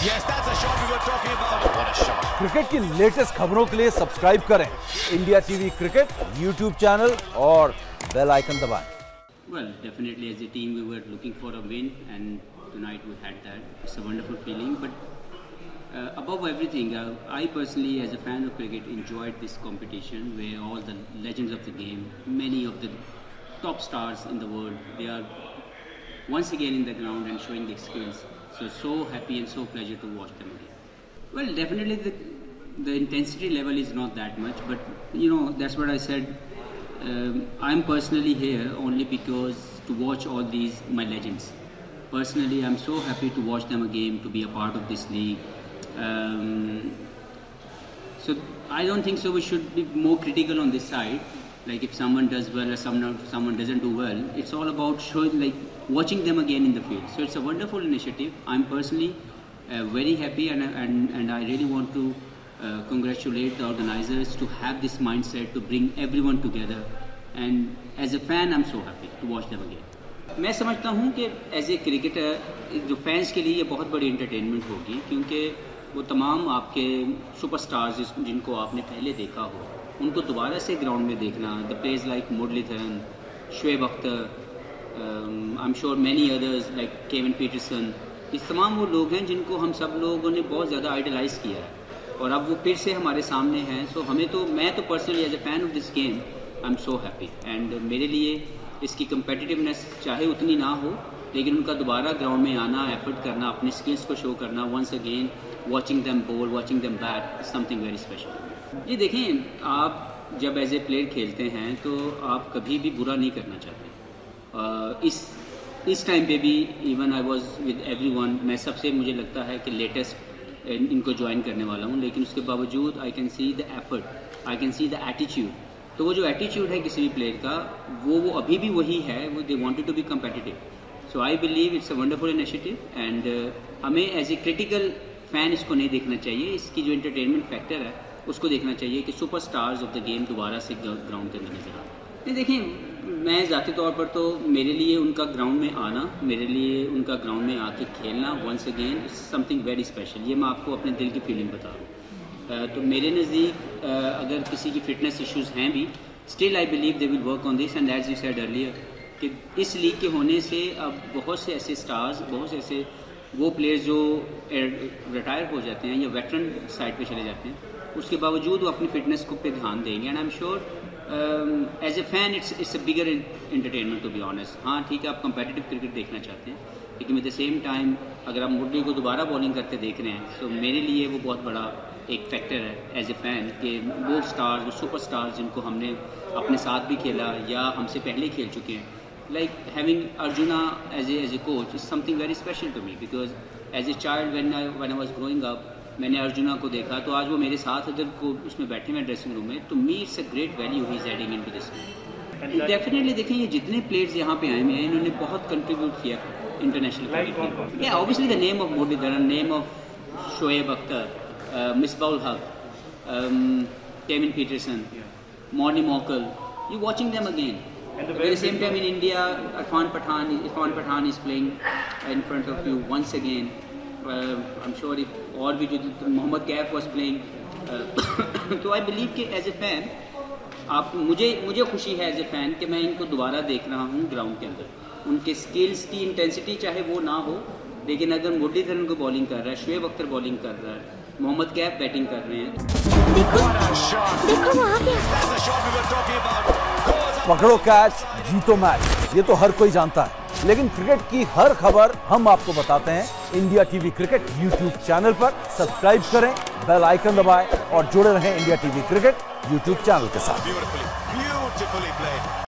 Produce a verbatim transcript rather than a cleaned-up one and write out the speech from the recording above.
Yes, that's a shot we were talking about. Oh, what a shot. Cricket की latest खबरों के लिए subscribe करें India TV cricket YouTube channel और bell icon दबाएं। Well, definitely as a team we were looking for a win and tonight we had that. It's a wonderful feeling, but uh, above everything, uh, I personally as a fan of cricket enjoyed this competition where all the legends of the game, many of the top stars in the world, they are once again in the ground and showing their skills. So, so happy and so pleasure to watch them again. Well, definitely the, the intensity level is not that much, but you know, that's what I said. Um, I'm personally here only because to watch all these, my legends. Personally, I'm so happy to watch them again, to be a part of this league. Um, so I don't think so we should be more critical on this side. Like if someone does well or someone, someone doesn't do well, it's all about showing, like watching them again in the field. So it's a wonderful initiative. I'm personally uh, very happy and, and, and I really want to uh, congratulate the organizers to have this mindset to bring everyone together. And as a fan, I'm so happy to watch them again. मैं समझता हूँ कि as a cricketer जो fans के लिए ये बहुत बड़ी एंटरटेनमेंट होगी, क्योंकि वो तमाम आपके सुपरस्टार्स जिनको आपने पहले देखा हो उनको दोबारा से ग्राउंड में देखना, the players like Muralitharan, Shoaib Akhtar, I am sure many others like Kevin Pietersen, इस तमाम वो लोग हैं जिनको हम सब लोगों ने बहुत ज़्यादा आइडलाइज किया है और अब वो फिर से हमारे सामने हैं. सो so, हमें तो मैं तो personally as a fan of this game I am so happy and मेरे लिए इसकी कंपेटिटिवनेस चाहे उतनी ना हो, लेकिन उनका दोबारा ग्राउंड में आना, एफर्ट करना, अपने स्किल्स को शो करना, once again watching them ball, watching them bat, something very special. ये देखें, आप जब एज ए प्लेयर खेलते हैं तो आप कभी भी बुरा नहीं करना चाहते. uh, इस इस टाइम पे भी even I was with everyone, मैं सबसे मुझे लगता है कि लेटेस्ट इनको ज्वाइन करने वाला हूँ, लेकिन उसके बावजूद I can see the effort, I can see the attitude. तो वो जो एटीट्यूड है किसी भी प्लेयर का, वो वो अभी भी वही है, वो they wanted to be competitive. So I believe it's a wonderful initiative and हमें एज ए क्रिटिकल फैन इसको नहीं देखना चाहिए. इसकी जो एंटरटेनमेंट फैक्टर है उसको देखना चाहिए कि सुपरस्टार्स ऑफ द गेम दोबारा से ग्राउंड के अंदर नजर आए. नहीं देखिए, मैं ज़ाती तौर पर तो मेरे लिए उनका ग्राउंड में आना, मेरे लिए उनका ग्राउंड में आके खेलना once again it's something very special. ये मैं आपको अपने दिल की फीलिंग बता रहा हूँ. तो मेरे नज़दीक अगर किसी की फिटनेस इश्यूज हैं भी, still I believe they will work on this and as you said earlier कि इस लीग के होने से अब बहुत से ऐसे स्टार्स, बहुत से ऐसे वो प्लेयर्स जो रिटायर हो जाते हैं या वेटरन साइड पे चले जाते हैं, उसके बावजूद वो अपनी फिटनेस को पे ध्यान देंगे. And I am sure as a fan it's it's a bigger entertainment to be honest. हाँ ठीक है, आप कंपेटिटिव क्रिकेट देखना चाहते हैं, लेकिन एट द सेम टाइम अगर आप मुरली को दोबारा बॉलिंग करते देख रहे हैं तो मेरे लिए वो बहुत बड़ा एक फैक्टर है एज ए फैन कि वो स्टार्स, वो सुपर स्टार्स जिनको हमने अपने साथ भी खेला या हमसे पहले खेल चुके हैं, like having Arjuna as a as a coach is something very special to me, because as a child when I when I was growing up मैंने अर्जुना को देखा, तो आज वो मेरे साथ अगर को उसमें बैठे हुए ड्रेसिंग रूम में, तो me it's a great value he is adding into this. Definitely देखें, ये जितने प्लेयर्स यहाँ पे आए हुए हैं इन्होंने बहुत कंट्रीब्यूट किया इंटरनेशनल क्रिकेट में. Obviously the name of Muralitharan, name of Shoaib Akhtar, Uh, Misbah-ul Haq, um, Kevin Pietersen, yeah. Morne Morkel, you're watching them again. And the At the same time in India, Irfan Pathan, Irfan Pathan is playing in front of you once again. Uh, I'm sure if और भी जो Mohammad Kaif was playing, uh, तो I believe कि as a fan, आप मुझे मुझे खुशी है एज ए फैन कि मैं इनको दोबारा देख रहा हूँ ग्राउंड के अंदर. उनके स्किल्स की इंटेंसिटी चाहे वो ना हो, लेकिन अगर मुरलीधरन को बॉलिंग कर रहा है, शोएब अख्तर बॉलिंग कर रहा है, मोहम्मद कैफ बैटिंग कर रहे हैं, देखो देखो वहाँ गया. पकड़ो कैच, जीतो मैच, ये तो हर कोई जानता है, लेकिन क्रिकेट की हर खबर हम आपको बताते हैं India TV cricket YouTube channel पर. सब्सक्राइब करें, बेल आइकन दबाएं और जुड़े रहें India TV cricket YouTube channel के साथ.